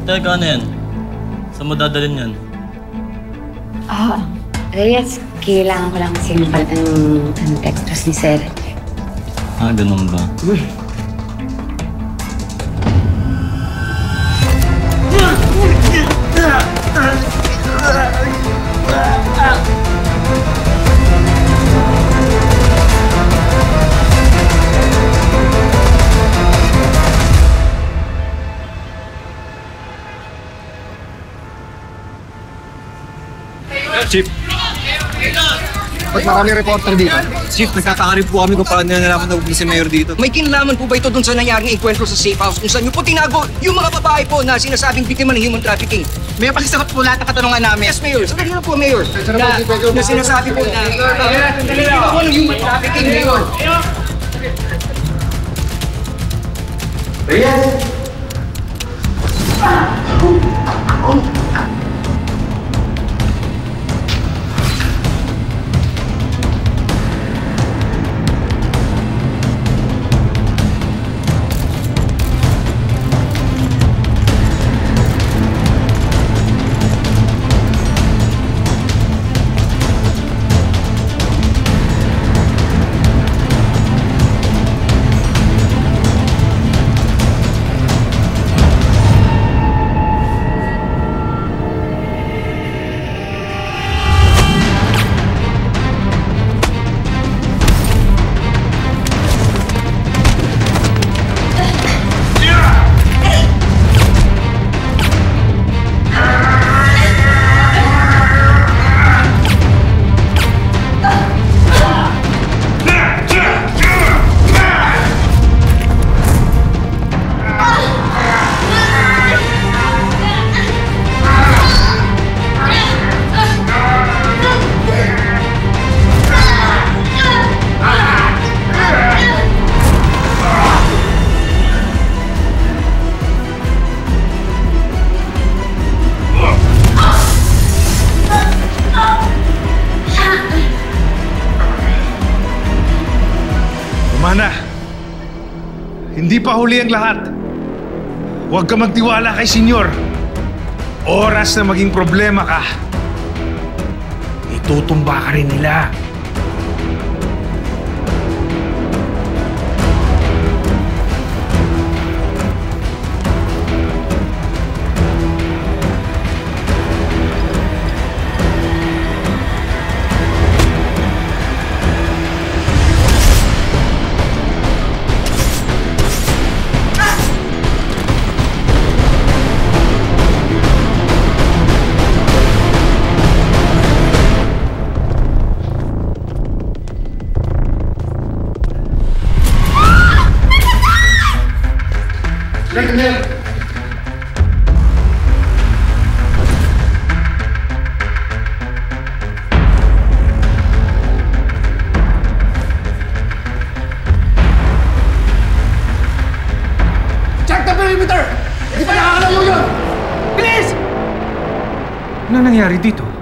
Teka, ano yan? Saan mo dadalhin yan? Reyes, kailangan ko lang kasi palitan ng textures ni Sir. Ganun ba? Chief. Ba't marami reporter dito? Chief, nagkakakarib po kami kung paano nalaman na si Mayor dito. May kinalaman po ba ito dun sa nangyaring enkwentro sa safe house kung saan niyo po tinago yung mga babae po na sinasabing biktima ng human trafficking? Mayor, pakisagot po lahat ng katanungan namin. Yes, Mayor. Sandali lang po, Mayor. Na sinasabi po na biktima po ng human trafficking, Mayor. Romana, hindi pa huli ang lahat. Huwag ka magtiwala kay Senyor. Oras na maging problema ka, itutumba ka rin nila. Ano nangyari dito?